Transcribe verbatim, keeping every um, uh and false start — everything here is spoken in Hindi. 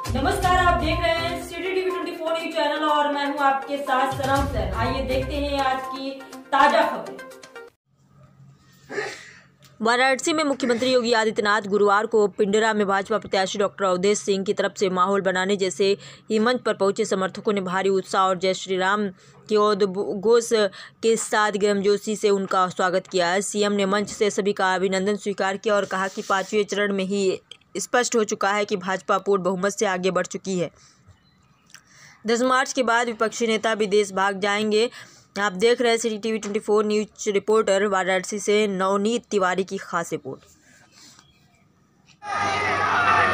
नमस्कार, आप देख रहे हैं city TV twenty four news channel और मैं हूं आपके साथ सनम सैन। आइए देखते हैं आज की ताजा खबरें। वाराणसी में मुख्यमंत्री योगी आदित्यनाथ गुरुवार को पिंडरा में भाजपा प्रत्याशी डॉक्टर अवधेश सिंह की तरफ से माहौल बनाने जैसे ही मंच पर पहुंचे समर्थकों ने भारी उत्साह और जय श्री राम के उद्घोष के साथ गर्मजोशी से उनका स्वागत किया। सीएम ने मंच से सभी का अभिनंदन स्वीकार किया और कहा कि पांचवें चरण में ही स्पष्ट हो चुका है कि भाजपा पूर्ण बहुमत से आगे बढ़ चुकी है। दस मार्च के बाद विपक्षी नेता विदेश भाग जाएंगे। आप देख रहे हैं city TV twenty four news. Reporter Varanasi से नवनीत तिवारी की खास रिपोर्ट।